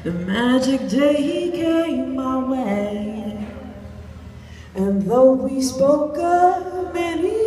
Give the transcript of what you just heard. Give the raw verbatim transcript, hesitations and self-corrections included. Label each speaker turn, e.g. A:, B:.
A: The magic day he came my way, and though we spoke of many